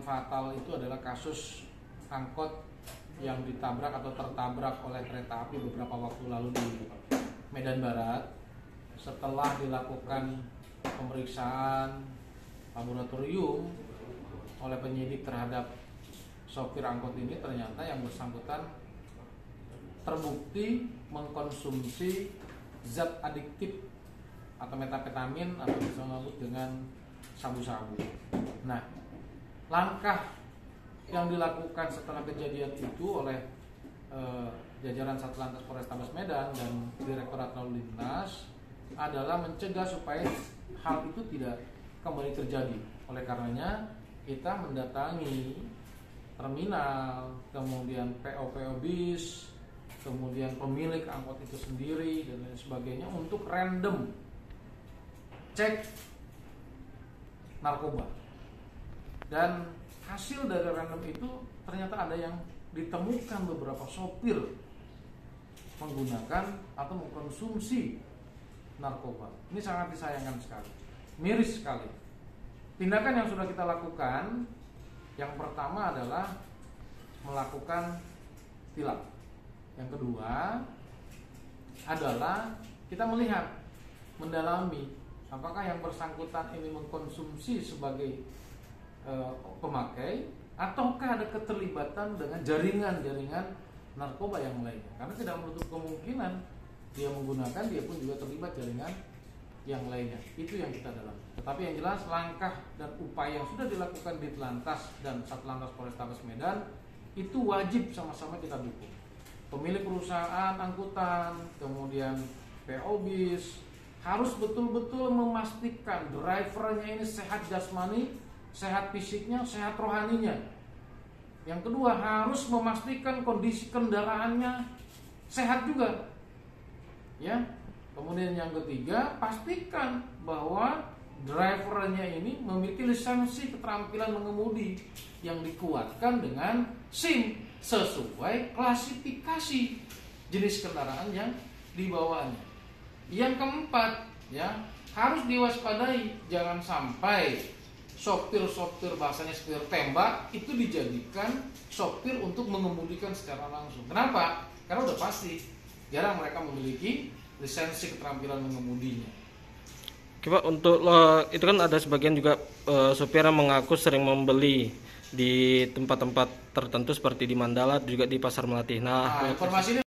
fatal itu adalah kasus angkot yang ditabrak atau tertabrak oleh kereta api beberapa waktu lalu di Medan Barat. Setelah dilakukan pemeriksaan laboratorium oleh penyidik terhadap sopir angkot ini, ternyata yang bersangkutan terbukti mengkonsumsi zat adiktif atau metapetamin atau disebut dengan sabu-sabu. Nah, langkah yang dilakukan setelah kejadian itu oleh jajaran Satlantas Polrestabes Medan dan Direktorat Lalu Lintas adalah mencegah supaya hal itu tidak kembali terjadi. Oleh karenanya kita mendatangi terminal, kemudian PO bis, kemudian pemilik angkot itu sendiri dan lain sebagainya untuk random cek narkoba. Dan hasil dari random itu ternyata ada yang ditemukan beberapa sopir menggunakan atau mengkonsumsi narkoba. Ini sangat disayangkan sekali, miris sekali. Tindakan yang sudah kita lakukan, yang pertama adalah melakukan tilang. Yang kedua adalah kita melihat, mendalami apakah yang bersangkutan ini mengkonsumsi sebagai pemakai ataukah ada keterlibatan dengan jaringan-jaringan narkoba yang lainnya. Karena tidak menutup kemungkinan dia menggunakan, dia pun juga terlibat jaringan yang lainnya. Itu yang kita dalam. Tetapi yang jelas langkah dan upaya yang sudah dilakukan di Telantas dan Satlantas Polrestabes Medan itu wajib sama-sama kita dukung. Pemilik perusahaan angkutan, kemudian PO bis harus betul-betul memastikan drivernya ini sehat jasmani, sehat fisiknya, sehat rohaninya. Yang kedua harus memastikan kondisi kendaraannya sehat juga. Ya. Kemudian yang ketiga, pastikan bahwa drivernya ini memiliki lisensi keterampilan mengemudi yang dikuatkan dengan SIM sesuai klasifikasi jenis kendaraan yang dibawanya. Yang keempat, ya, harus diwaspadai, jangan sampai sopir-sopir, bahasanya sopir tembak itu dijadikan sopir untuk mengemudikan secara langsung. Kenapa? Karena udah pasti jarang mereka memiliki lisensi keterampilan mengemudinya. Coba untuk itu kan ada sebagian juga sopir yang mengaku sering membeli di tempat-tempat tertentu seperti di Mandala juga di Pasar Melati. Nah, informasi ini